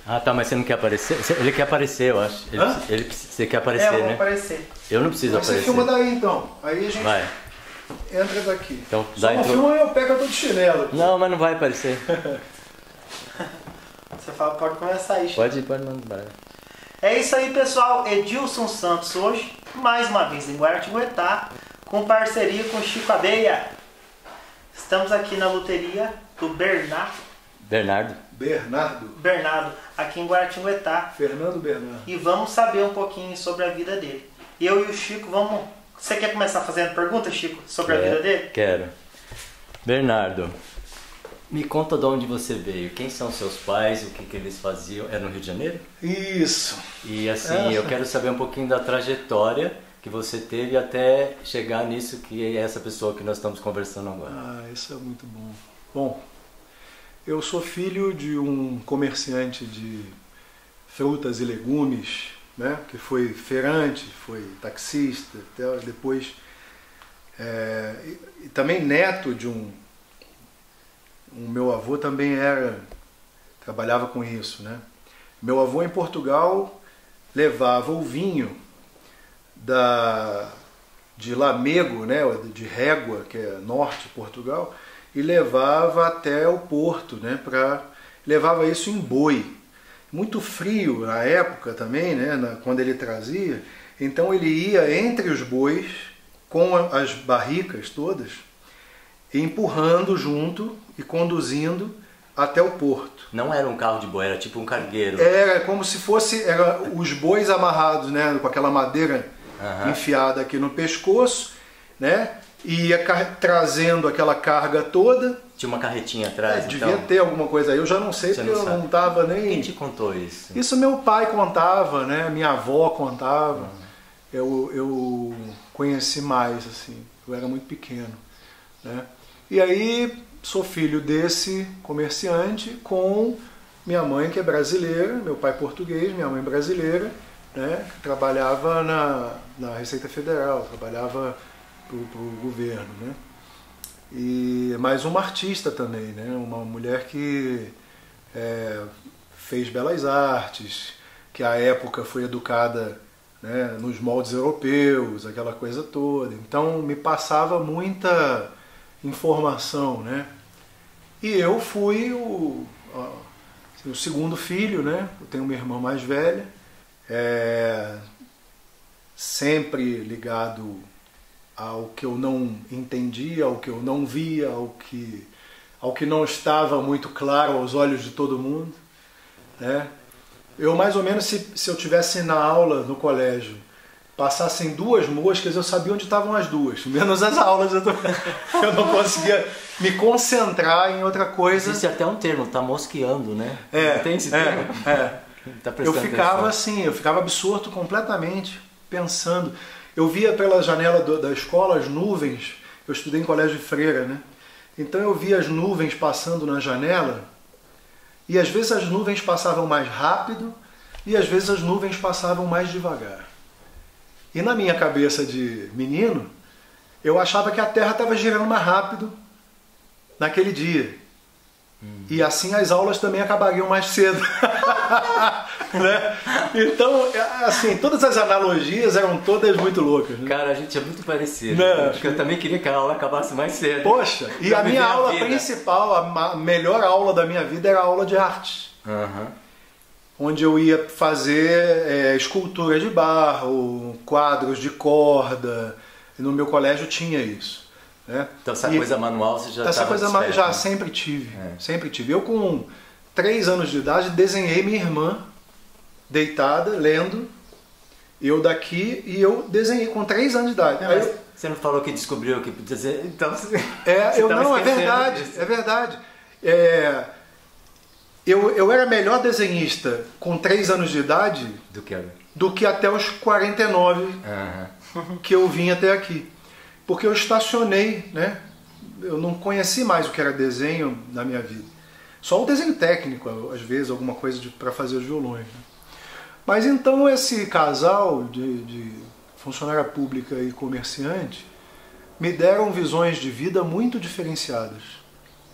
Ah, tá, mas você não quer aparecer? Você- Ele quer aparecer, eu acho. Ele, Hã? ele, você quer É, aparecer, eu vou né? aparecer. Eu não preciso Mas você aparecer. filma daí então. Aí a gente Vai. entra daqui. Então, Só dá não intro- filma eu pego todo chinelo. Não, mas não vai aparecer. Você fala, pode começar aí, Chico. Pode ir, pode mandar. É isso aí, pessoal. Edilson Santos hoje, mais uma vez em Guaratinguetá, com parceria com Chico Abeia. Estamos aqui na loteria do Bernardo, Bernardo. Bernardo. Bernardo, aqui em Guaratinguetá. Fernando Bernardo. E vamos saber um pouquinho sobre a vida dele. Eu e o Chico vamos... Você quer começar fazendo perguntas, Chico, sobre a É, vida dele? Quero. Bernardo, me conta de onde você veio. Quem são seus pais? O que, que eles faziam? É no Rio de Janeiro? Isso. E assim, Essa. eu quero saber um pouquinho da trajetória que você teve até chegar nisso que é essa pessoa que nós estamos conversando agora. Ah, isso é muito bom. Bom, eu sou filho de um comerciante de frutas e legumes, né, que foi feirante, foi taxista, até depois é, e, e também neto de um, um meu avô também era trabalhava com isso, né? Meu avô em Portugal levava o vinho da de Lamego, né, de Régua, que é norte de Portugal, e levava até o porto, né, para levava isso em boi. Muito frio na época também, né, na, quando ele trazia, então ele ia entre os bois com a, as barricas todas, empurrando junto e conduzindo até o porto. Não era um carro de boi, era tipo um cargueiro. Era como se fosse era os bois amarrados, né, com aquela madeira Aham. enfiada aqui no pescoço, né, e ia car- trazendo aquela carga toda. Tinha uma carretinha É, atrás, devia então. ter alguma coisa aí, eu já não sei Você porque não eu sabe. não estava Quem nem... te contou isso? Isso meu pai contava, né, minha avó contava, eu, eu conheci mais, assim, eu era muito pequeno, né, e aí sou filho desse comerciante com minha mãe que é brasileira, meu pai português, minha mãe brasileira, né, que trabalhava na, na Receita Federal, trabalhava para o governo, né? E mais uma artista também, né? Uma mulher que é, fez belas artes, que à época foi educada, né, nos moldes europeus, aquela coisa toda. Então me passava muita informação, né? E eu fui o, assim, o segundo filho, né? Eu tenho uma irmã mais velha, é, sempre ligado ao que eu não entendia, ao que eu não via, ao que, ao que não estava muito claro aos olhos de todo mundo, né? Eu mais ou menos, se, se eu tivesse na aula no colégio, passassem duas moscas, eu sabia onde estavam as duas, menos as aulas. Eu, tô, eu não conseguia me concentrar em outra coisa. Existe até um termo, tá mosqueando, né? É, Não tem esse é, termo? é. Tá Eu prestando ficava atenção. assim, eu ficava absorto completamente, pensando. Eu via pela janela do, da escola as nuvens, eu estudei em colégio de freira, né? Então eu via as nuvens passando na janela, e às vezes as nuvens passavam mais rápido, e às vezes as nuvens passavam mais devagar. E na minha cabeça de menino, eu achava que a Terra estava girando mais rápido naquele dia. E assim as aulas também acabariam mais cedo. Né? Então, assim, todas as analogias eram todas muito loucas. Né? Cara, a gente é muito parecido. Não, Porque eu também queria que a aula acabasse mais cedo. Poxa, e Pra a minha viver a aula vida. principal, a ma- melhor aula da minha vida era a aula de arte. Aham. Onde eu ia fazer é, escultura de barro, quadros de corda. E no meu colégio tinha isso. Né? Então essa E coisa manual você já essa tava coisa ma- desperto, já né? sempre tive. É. Sempre tive. Eu com três anos de idade desenhei minha irmã deitada, lendo. Eu daqui e eu desenhei com três anos de idade. Não, Aí mas eu- você não falou que descobriu que podia dizer. Então você. É, você eu tava não, é esquecendo verdade, disso. é verdade. É, eu, eu era melhor desenhista com três anos de idade Do que era. do que até os quarenta e nove Aham. que eu vim até aqui. Porque eu estacionei, né? Eu não conheci mais o que era desenho na minha vida. Só o desenho técnico, às vezes, alguma coisa para fazer os violões. Né? Mas então esse casal de, de funcionária pública e comerciante me deram visões de vida muito diferenciadas.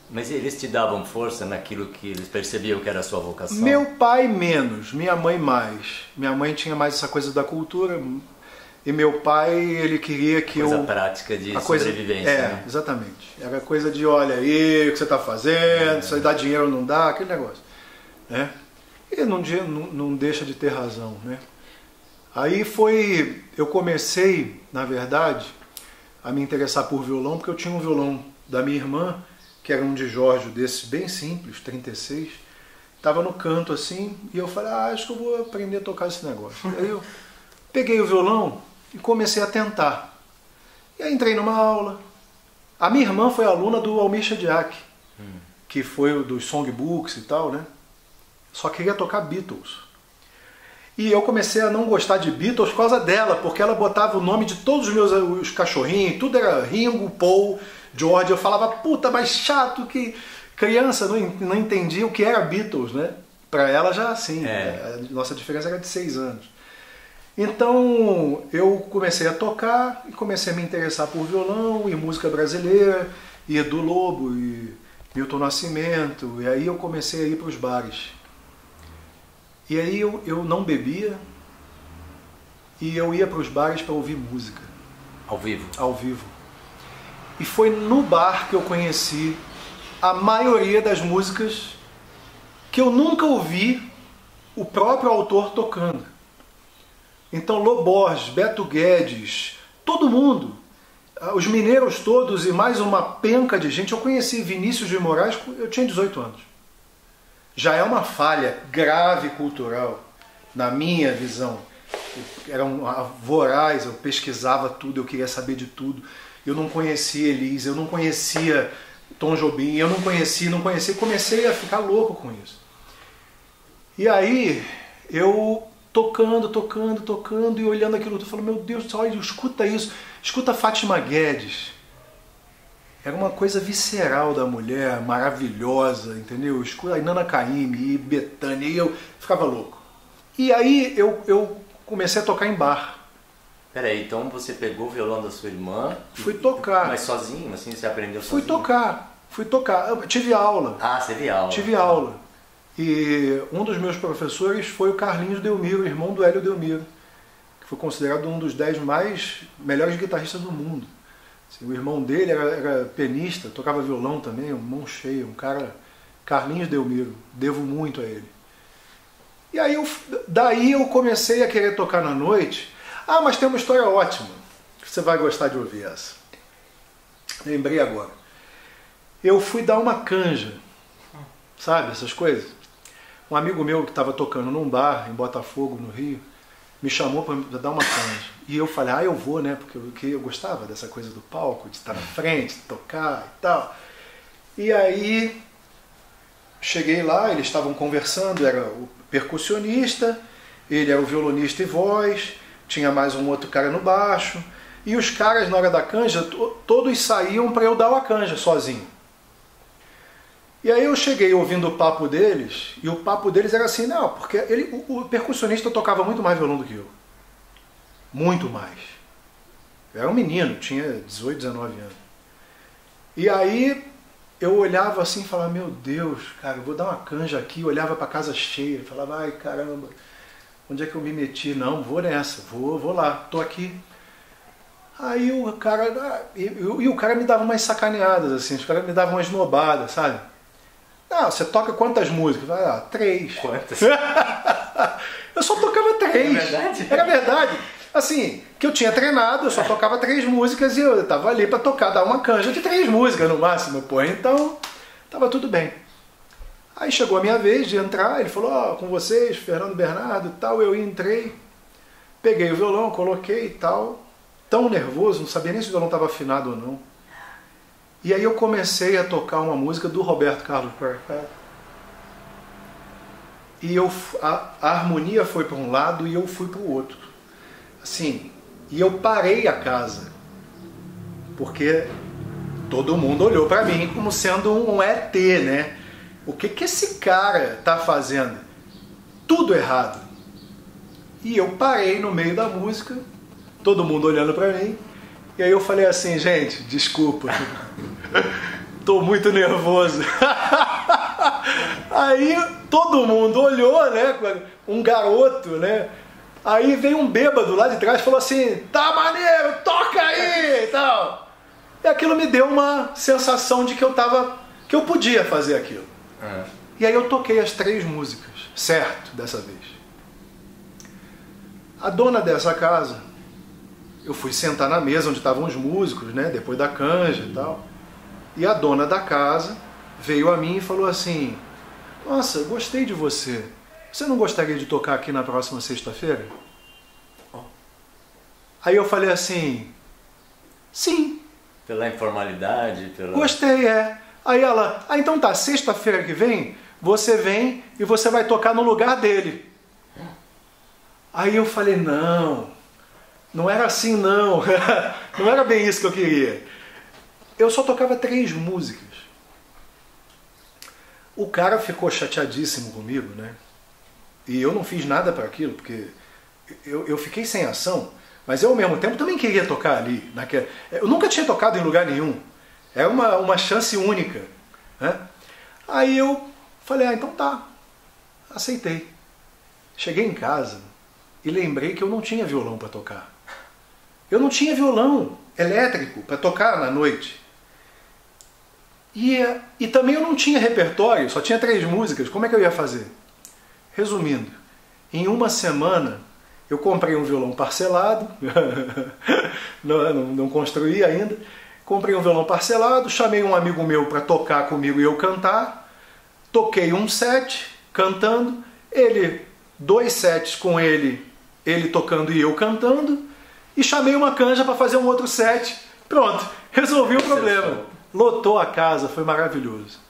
Mas eles te davam força naquilo que eles percebiam que era a sua vocação? Meu pai menos, minha mãe mais. Minha mãe tinha mais essa coisa da cultura e meu pai, ele queria que coisa eu... prática de a coisa, sobrevivência, é, né? Exatamente. Era coisa de, olha aí, o que você está fazendo, é. se dá dinheiro ou não dá, aquele negócio. Né? E não, não, não deixa de ter razão, né? Aí foi... Eu comecei, na verdade, a me interessar por violão, porque eu tinha um violão da minha irmã, que era um de Jorge desses bem simples, trinta e seis, estava no canto assim, e eu falei, ah, acho que eu vou aprender a tocar esse negócio. Aí eu peguei o violão e comecei a tentar. E aí entrei numa aula. A minha irmã foi aluna do Almir Shediac, hum. que foi o dos songbooks e tal, né? Só queria tocar Beatles. E eu comecei a não gostar de Beatles por causa dela, porque ela botava o nome de todos os meus os cachorrinhos, tudo era Ringo, Paul, George. Eu falava, puta, mais chato que... Criança não, não entendia o que era Beatles, né? Para ela já assim, é. A nossa diferença era de seis anos. Então eu comecei a tocar e comecei a me interessar por violão e música brasileira, e Edu Lobo, e Milton Nascimento, e aí eu comecei a ir para os bares. E aí eu, eu não bebia e eu ia para os bares para ouvir música. Ao vivo? Ao vivo. E foi no bar que eu conheci a maioria das músicas que eu nunca ouvi o próprio autor tocando. Então Lô Borges, Beto Guedes, todo mundo, os mineiros todos e mais uma penca de gente. Eu conheci Vinícius de Moraes, eu tinha dezoito anos. Já é uma falha grave cultural, na minha visão. Era um voraz, eu pesquisava tudo, eu queria saber de tudo. Eu não conhecia Elis, eu não conhecia Tom Jobim, eu não conhecia, não conhecia. Comecei a ficar louco com isso. E aí, eu tocando, tocando, tocando e olhando aquilo, eu falo, meu Deus do céu, olha, escuta isso, escuta Fátima Guedes. Era uma coisa visceral da mulher, maravilhosa, entendeu? Escuta a Nana Caymmi e Bethânia, e eu ficava louco. E aí eu, eu comecei a tocar em bar. Peraí, então você pegou o violão da sua irmã... Fui tocar. Mas sozinho, assim, você aprendeu Fui sozinho? Fui tocar, fui tocar. Eu tive aula. Ah, você teve aula. Tive aula. E um dos meus professores foi o Carlinhos Delmiro, irmão do Hélio Delmiro, que foi considerado um dos dez mais melhores guitarristas do mundo. Assim, o irmão dele era, era pianista, tocava violão também, um mão cheia, um cara... Carlinhos Delmiro, devo muito a ele. E aí, eu, daí eu comecei a querer tocar na noite. Ah, mas tem uma história ótima, você vai gostar de ouvir essa. Lembrei agora. Eu fui dar uma canja, sabe, essas coisas? Um amigo meu que estava tocando num bar em Botafogo, no Rio, me chamou para dar uma canja. E eu falei, ah, eu vou, né? Porque eu, porque eu gostava dessa coisa do palco, de estar na frente, de tocar e tal. E aí, cheguei lá, eles estavam conversando, era o percussionista, ele era o violonista e voz, tinha mais um outro cara no baixo. E os caras, na hora da canja, todos saíam para eu dar uma canja sozinho. E aí eu cheguei ouvindo o papo deles, e o papo deles era assim, não, porque ele, o, o percussionista tocava muito mais violão do que eu. Muito mais. Eu era um menino, tinha dezoito, dezenove anos. E aí eu olhava assim e falava, meu Deus, cara, eu vou dar uma canja aqui, eu olhava para a casa cheia, falava, ai caramba, onde é que eu me meti? Não, vou nessa, vou, vou lá, tô aqui. Aí o cara, e, e o cara me dava umas sacaneadas, assim, os caras me davam umas nobadas, sabe? Não, você toca quantas músicas? Ah, três. Quantas? Eu só tocava três. É verdade? Era verdade. Assim, que eu tinha treinado, eu só tocava três músicas e eu tava ali pra tocar, dar uma canja de três músicas no máximo, pô. Então, tava tudo bem. Aí chegou a minha vez de entrar, ele falou, ó, oh, com vocês, Fernando Bernardo e tal. Eu entrei, peguei o violão, coloquei e tal. Tão nervoso, não sabia nem se o violão estava afinado ou não. E aí eu comecei a tocar uma música do Roberto Carlos Pericard. E eu, a, a harmonia foi para um lado e eu fui para o outro. Assim, e eu parei a casa. Porque todo mundo olhou para mim como sendo um E T, né? O que, que esse cara tá fazendo? Tudo errado. E eu parei no meio da música, todo mundo olhando pra mim, e aí eu falei assim, gente, desculpa, tô muito nervoso. Aí todo mundo olhou, né? Um garoto, né? Aí veio um bêbado lá de trás e falou assim, tá maneiro, toca aí e tal. E aquilo me deu uma sensação de que eu tava, que eu podia fazer aquilo. É. E aí eu toquei as três músicas, certo, dessa vez. A dona dessa casa, eu fui sentar na mesa onde estavam os músicos, né? Depois da canja e tal. E a dona da casa veio a mim e falou assim, nossa, gostei de você. Você não gostaria de tocar aqui na próxima sexta-feira? Aí eu falei assim, sim. Pela informalidade? Pela... Gostei, é. Aí ela, ah, então tá, sexta-feira que vem, você vem e você vai tocar no lugar dele. Aí eu falei, não, não era assim não. Não era bem isso que eu queria. Eu só tocava três músicas. O cara ficou chateadíssimo comigo, né? E eu não fiz nada para aquilo, porque eu, eu fiquei sem ação, mas eu ao mesmo tempo também queria tocar ali. Naquela... Eu nunca tinha tocado em lugar nenhum. É uma, uma chance única, né? Aí eu falei, ah, então tá. Aceitei. Cheguei em casa e lembrei que eu não tinha violão para tocar. Eu não tinha violão elétrico para tocar na noite. E, e também eu não tinha repertório, só tinha três músicas. Como é que eu ia fazer? Resumindo, em uma semana eu comprei um violão parcelado, não, não, não construí ainda, comprei um violão parcelado, chamei um amigo meu para tocar comigo e eu cantar, toquei um set cantando, ele, dois sets com ele, ele tocando e eu cantando, e chamei uma canja para fazer um outro set, pronto, resolvi o problema. Lotou a casa, foi maravilhoso.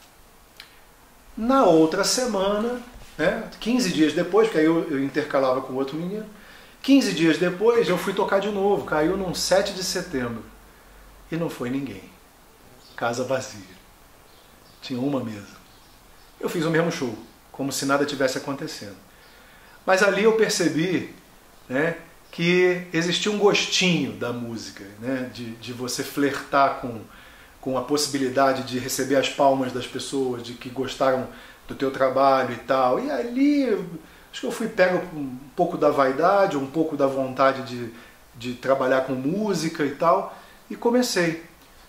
Na outra semana, né, quinze dias depois, porque aí eu, eu intercalava com outro menino, quinze dias depois eu fui tocar de novo, caiu num sete de setembro. E não foi ninguém. Casa vazia. Tinha uma mesa. Eu fiz o mesmo show, como se nada tivesse acontecendo. Mas ali eu percebi, né, que existia um gostinho da música, né, de, de você flertar com, com a possibilidade de receber as palmas das pessoas, de que gostaram do teu trabalho e tal. E ali, acho que eu fui pego um pouco da vaidade, um pouco da vontade de, de trabalhar com música e tal, e comecei.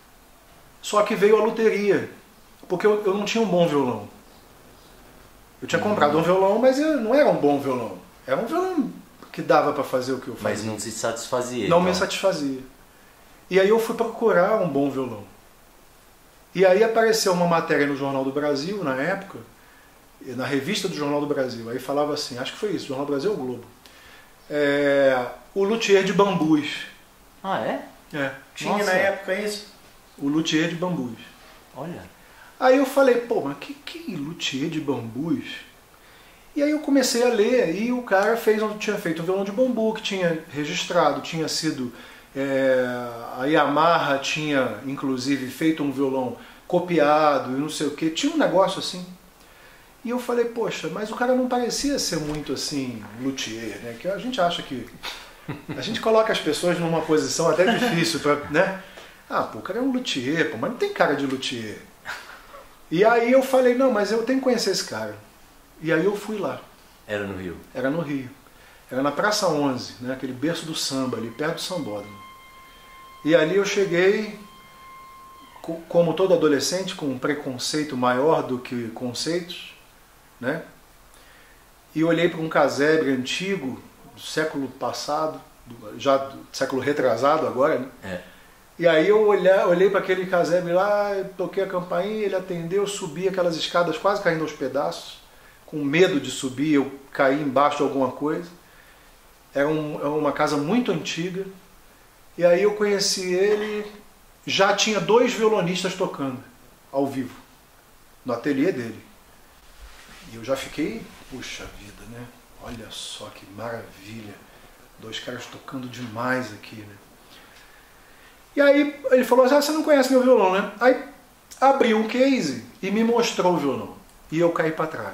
Só que veio a loteria, porque eu, eu não tinha um bom violão. Eu tinha uhum. comprado um violão, mas eu, não era um bom violão. Era um violão que dava para fazer o que eu fazia. Mas não se satisfazia. Não então. me satisfazia. E aí eu fui procurar um bom violão. E aí apareceu uma matéria no Jornal do Brasil, na época, na revista do Jornal do Brasil. Aí falava assim, acho que foi isso, Jornal do Brasil ou Globo. É, o luthier de bambus. Ah, é? É. Tinha Nossa. Na época isso? O luthier de bambus. Olha. Aí eu falei, pô, mas que, que luthier de bambus? E aí eu comecei a ler, e o cara fez, tinha feito um violão de bambu, que tinha registrado, tinha sido... É, a Yamaha tinha, inclusive, feito um violão copiado e não sei o que, tinha um negócio assim. E eu falei, poxa, mas o cara não parecia ser muito assim, luthier, né? Que a gente acha que... A gente coloca as pessoas numa posição até difícil, pra, né? Ah, pô, o cara é um luthier, pô, mas não tem cara de luthier. E aí eu falei, não, mas eu tenho que conhecer esse cara. E aí eu fui lá. Era no Rio? Era no Rio. Era na Praça onze, né? Aquele berço do samba, ali perto do Sambódromo. E ali eu cheguei, como todo adolescente, com um preconceito maior do que conceitos, né? E olhei para um casebre antigo, do século passado, já do século retrasado agora, né? É. E aí eu olhei, olhei para aquele casebre lá, toquei a campainha, ele atendeu, subi aquelas escadas quase caindo aos pedaços, com medo de subir, eu caí embaixo de alguma coisa. Era um, uma casa muito antiga. E aí eu conheci ele, já tinha dois violonistas tocando, ao vivo, no ateliê dele. E eu já fiquei, puxa vida, né? Olha só que maravilha, dois caras tocando demais aqui, né? E aí ele falou assim, ah, você não conhece meu violão, né? Aí abriu um case e me mostrou o violão. E eu caí para trás.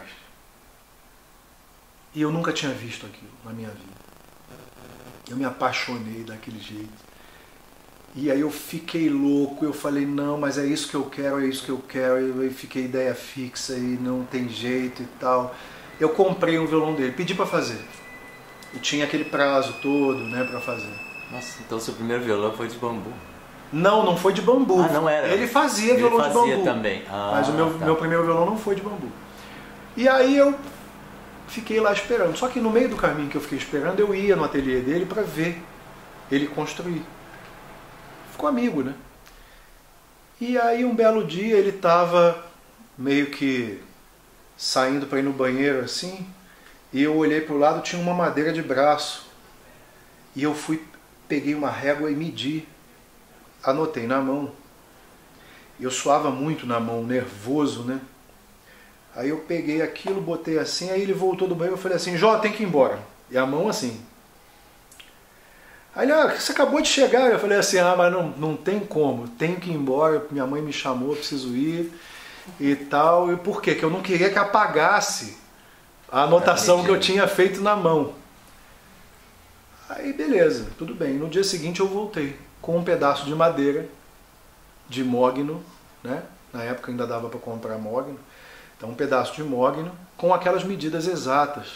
E eu nunca tinha visto aquilo na minha vida. Eu me apaixonei daquele jeito. E aí eu fiquei louco, eu falei, não, mas é isso que eu quero, é isso que eu quero. E aí fiquei ideia fixa e não tem jeito e tal. Eu comprei um violão dele, pedi para fazer. E tinha aquele prazo todo, né, para fazer. Nossa, então seu primeiro violão foi de bambu? Não, não foi de bambu. Ah, não era? Ele fazia Ele violão fazia de bambu. também. Ah, mas o meu, tá. meu primeiro violão não foi de bambu. E aí eu fiquei lá esperando. Só que no meio do caminho que eu fiquei esperando, eu ia no ateliê dele para ver ele construir. Ficou amigo, né? E aí um belo dia ele estava meio que saindo para ir no banheiro assim, e eu olhei para o lado, tinha uma madeira de braço. E eu fui, peguei uma régua e medi. Anotei na mão. Eu suava muito na mão, nervoso, né? Aí eu peguei aquilo, botei assim, aí ele voltou do banheiro, eu falei assim, Jó, tem que ir embora. E a mão assim. Aí ele, ah, você acabou de chegar. Eu falei assim, ah, mas não, não tem como, tenho que ir embora, minha mãe me chamou, preciso ir e tal. E por quê? Porque eu não queria que apagasse a anotação que eu tinha feito na mão. Aí beleza, tudo bem. No dia seguinte eu voltei com um pedaço de madeira de mogno, né? Na época ainda dava para comprar mogno. Então um pedaço de mogno com aquelas medidas exatas.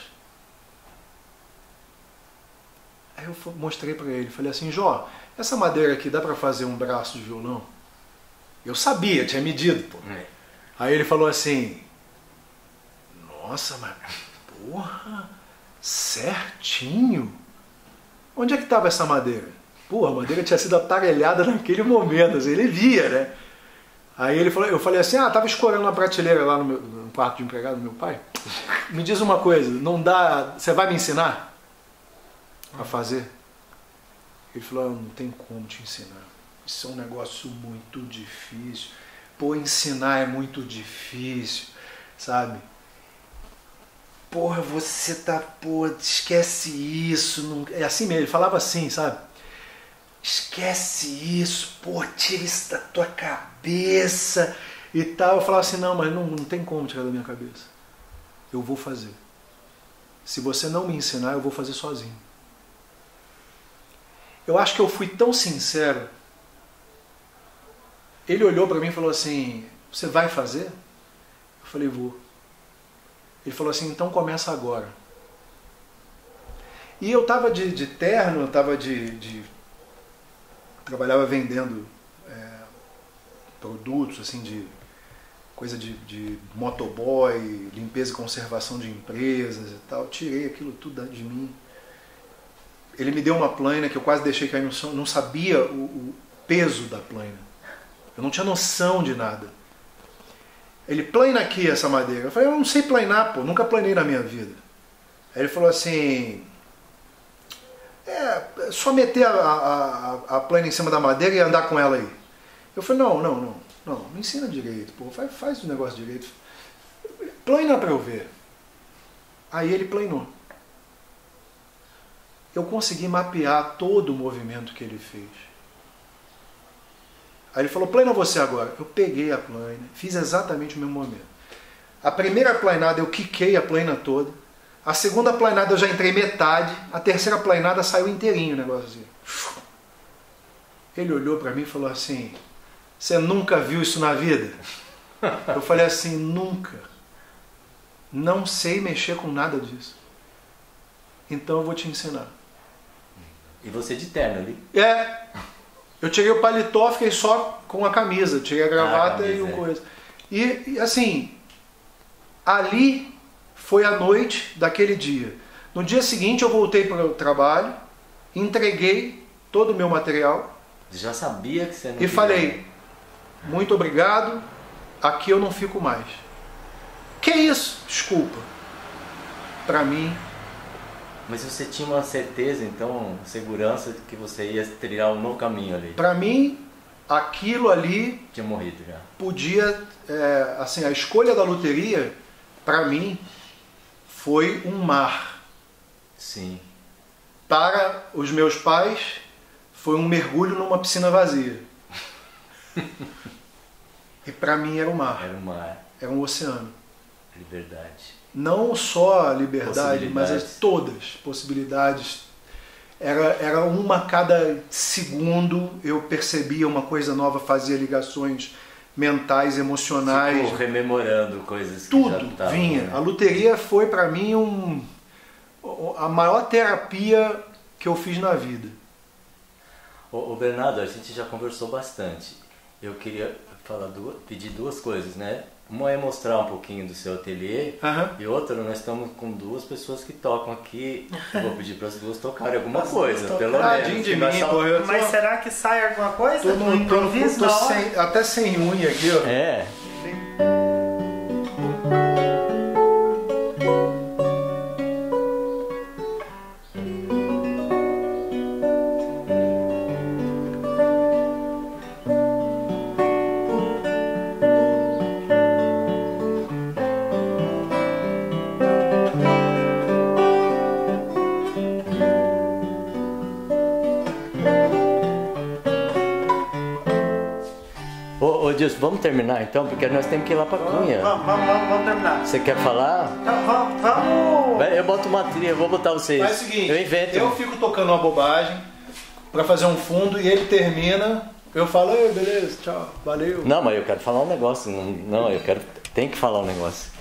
Aí eu mostrei para ele, falei assim, Jó, essa madeira aqui dá para fazer um braço de violão? Eu sabia, tinha medido, pô. É. Aí ele falou assim, nossa, mas porra, certinho? Onde é que estava essa madeira? Porra, a madeira tinha sido aparelhada naquele momento, assim, ele via, né? Aí ele falou, eu falei assim, ah, tava escorando na prateleira lá no, meu, no quarto de empregado do meu pai. Me diz uma coisa, não dá, você vai me ensinar a fazer? Ele falou, ah, não tem como te ensinar. Isso é um negócio muito difícil. Pô, ensinar é muito difícil, sabe? Porra, você tá, pô, esquece isso. Não... É assim mesmo, ele falava assim, sabe? Esquece isso, pô, tira isso da tua cabeça e tal. Eu falava assim, não, mas não, não tem como tirar da minha cabeça. Eu vou fazer. Se você não me ensinar, eu vou fazer sozinho. Eu acho que eu fui tão sincero. Ele olhou para mim e falou assim, você vai fazer? Eu falei, vou. Ele falou assim, então começa agora. E eu estava de, de terno, eu estava de, de... trabalhava vendendo é, produtos, assim, de coisa de, de motoboy, limpeza e conservação de empresas e tal. Tirei aquilo tudo de mim. Ele me deu uma plaina que eu quase deixei cair no chão, não sabia o, o peso da plaina. Eu não tinha noção de nada. Ele, plaina aqui essa madeira. Eu falei, eu não sei plainar, pô, nunca planei na minha vida. Aí ele falou assim, é, é só meter a, a, a plaina em cima da madeira e andar com ela aí. Eu falei, não, não, não, não, me ensina direito, pô, faz, faz o negócio direito. Plaina pra eu ver. Aí ele plainou. Eu consegui mapear todo o movimento que ele fez. Aí ele falou, plaina você agora. Eu peguei a plaina, fiz exatamente o mesmo movimento. A primeira plainada eu quiquei a plaina toda. A segunda plainada eu já entrei metade. A terceira plainada saiu inteirinho o negócio assim. Ele olhou para mim e falou assim, você nunca viu isso na vida? Eu falei assim, nunca. Não sei mexer com nada disso. Então eu vou te ensinar. E você de terno ali? É. Eu tirei o paletó, fiquei só com a camisa. Tirei a gravata ah, a camisa, e o é. coisa. E, e assim, ali foi a noite daquele dia. No dia seguinte eu voltei para o trabalho, entreguei todo o meu material. Já sabia que você não E queria. Falei, muito obrigado, aqui eu não fico mais. Que isso? Desculpa. Para mim... Mas você tinha uma certeza, então, segurança de que você ia trilhar um novo caminho ali? Para mim, aquilo ali... Tinha morrido já. Podia, é, assim, a escolha da loteria, para mim, foi um mar. Sim. Para os meus pais, foi um mergulho numa piscina vazia. E para mim era um mar. Era um mar. Era um oceano. Liberdade. Não só a liberdade, mas as todas possibilidades. Era, era uma a cada segundo, eu percebia uma coisa nova, fazia ligações mentais, emocionais. Tipo, rememorando coisas que tudo já estavam, vinha. Né? A luteria foi para mim um, a maior terapia que eu fiz na vida. Ô, ô Bernardo, a gente já conversou bastante. Eu queria falar duas, pedir duas coisas, né? Uma é mostrar um pouquinho do seu ateliê, Uhum. e outra, nós estamos com duas pessoas que tocam aqui. Eu vou pedir para as duas tocarem alguma As coisa, duas pelo tocarem. menos. Tadinho de Nós mim, só- porra. Eu tô- Mas será que sai alguma coisa? Tô, no, No tô, improviso, tô na hora? sem, até sem unha aqui, ó. É. Ô, ô Dilson, vamos terminar então, porque nós temos que ir lá pra Cunha. Vamos, vamos, vamos, vamos terminar. Você quer falar? Então, vamos, vamos. Vai, eu boto uma trilha, eu vou botar vocês. Mas é o seguinte, eu invento. eu fico tocando uma bobagem pra fazer um fundo e ele termina, eu falo, "Ei, beleza, tchau, valeu." Não, mas eu quero falar um negócio. Não, não, eu quero. Tem que falar um negócio.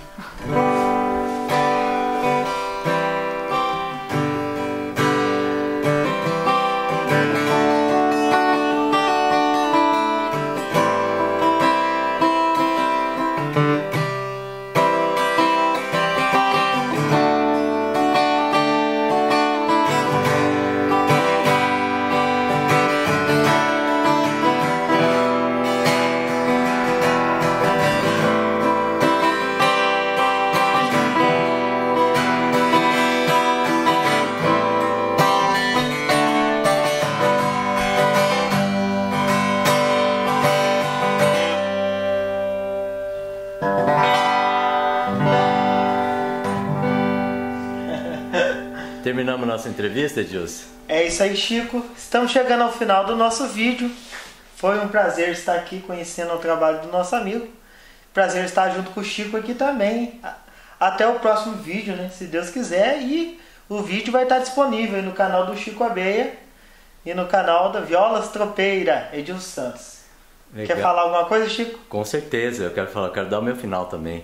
Terminamos nossa entrevista, Edilson? É isso aí, Chico. Estamos chegando ao final do nosso vídeo. Foi um prazer estar aqui conhecendo o trabalho do nosso amigo. Prazer estar junto com o Chico aqui também. Até o próximo vídeo, né? Se Deus quiser. E o vídeo vai estar disponível aí no canal do Chico Abeia e no canal da Violas Tropeira, Edilson Santos. Legal. Quer falar alguma coisa, Chico? Com certeza, eu quero falar, eu quero dar o meu final também.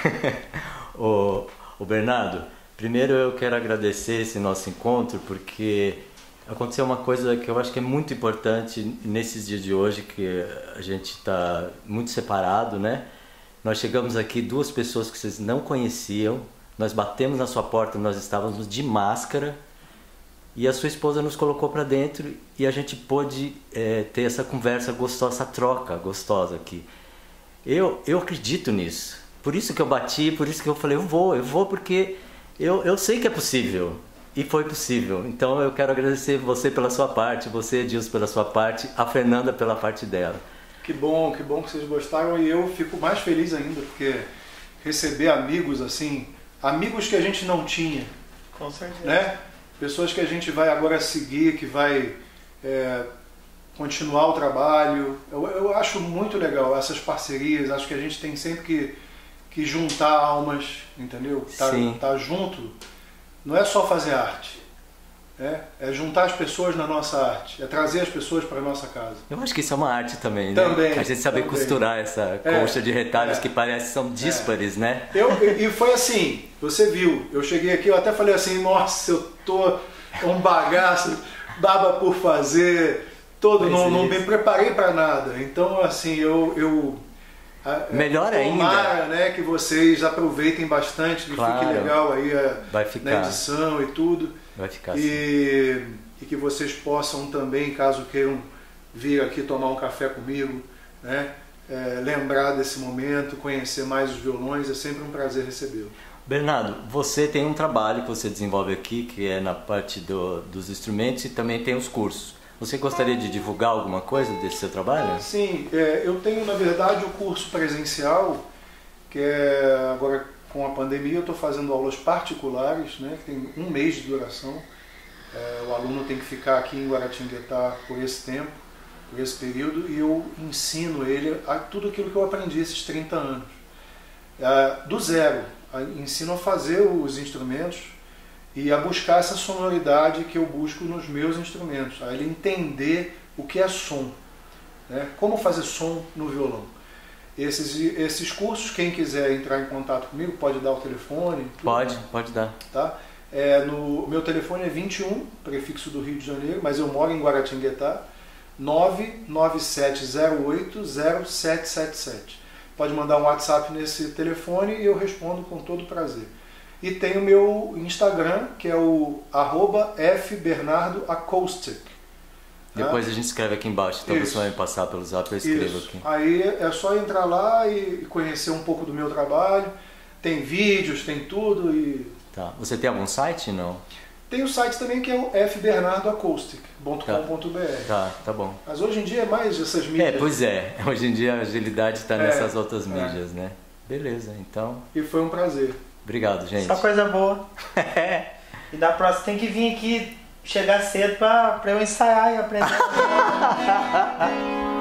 o, o Bernardo, primeiro eu quero agradecer esse nosso encontro, porque aconteceu uma coisa que eu acho que é muito importante nesses dias de hoje, que a gente está muito separado, né? Nós chegamos aqui, duas pessoas que vocês não conheciam, nós batemos na sua porta, nós estávamos de máscara, e a sua esposa nos colocou para dentro e a gente pôde é, ter essa conversa gostosa, essa troca gostosa aqui. Eu, eu acredito nisso. Por isso que eu bati, por isso que eu falei, eu vou, eu vou porque eu, eu sei que é possível. E foi possível. Então eu quero agradecer você pela sua parte, você, Edilson, pela sua parte, a Fernanda pela parte dela. Que bom, que bom que vocês gostaram e eu fico mais feliz ainda, porque receber amigos assim, amigos que a gente não tinha, Com certeza. né? Pessoas que a gente vai agora seguir, que vai é, continuar o trabalho. Eu, eu acho muito legal essas parcerias, acho que a gente tem sempre que, que juntar almas, entendeu? Tá, Sim. tá junto, não é só fazer arte, é, é juntar as pessoas na nossa arte, é trazer as pessoas para a nossa casa. Eu acho que isso é uma arte também, né? Também, A gente saber também. costurar essa É, colcha de retalhos é. que parecem são díspares, né? Eu, e foi assim, você viu, eu cheguei aqui, eu até falei assim, nossa, eu tô um bagaço, baba por fazer, todo, não, não me preparei para nada. Então, assim, eu... eu Melhor tomara, ainda. né, que vocês aproveitem bastante, que Claro. fique legal aí a, Vai na ficar. edição e tudo. Vai ficar assim. E, e que vocês possam também, caso queiram vir aqui tomar um café comigo, né, é, lembrar desse momento, conhecer mais os violões, é sempre um prazer recebê-lo. Bernardo, você tem um trabalho que você desenvolve aqui, que é na parte do, dos instrumentos e também tem os cursos. Você gostaria de divulgar alguma coisa desse seu trabalho? Sim, é, eu tenho na verdade o curso presencial, que é agora com a pandemia eu estou fazendo aulas particulares, né, que tem um mês de duração. É, o aluno tem que ficar aqui em Guaratinguetá por esse tempo, por esse período, e eu ensino ele a tudo aquilo que eu aprendi esses trinta anos. É, do zero, a, ensino a fazer os instrumentos e a buscar essa sonoridade que eu busco nos meus instrumentos, a ele entender o que é som, né? Como fazer som no violão. Esses, esses cursos, quem quiser entrar em contato comigo, pode dar o telefone? Tudo, pode, né? pode dar. Tá? É, no, meu telefone é vinte e um, prefixo do Rio de Janeiro, mas eu moro em Guaratinguetá, nove nove sete zero oito zero sete sete sete. Pode mandar um WhatsApp nesse telefone e eu respondo com todo prazer. E tem o meu Instagram, que é o arroba fbernardoacoustic. Depois a gente escreve aqui embaixo, então Isso. você vai me passar pelo zap, eu escrevo Isso. aqui. Aí é só entrar lá e conhecer um pouco do meu trabalho. Tem vídeos, tem tudo. E Tá. Você tem algum site? Não? tem o site também que é o f bernardo acoustic ponto com ponto b r. Tá, tá bom. Mas hoje em dia é mais essas mídias. É, pois é. Hoje em dia a agilidade está É, nessas outras é. mídias, né? Beleza, então. E foi um prazer. Obrigado, gente. Só coisa boa. E da próxima tem que vir aqui, chegar cedo pra, pra eu ensaiar e aprender.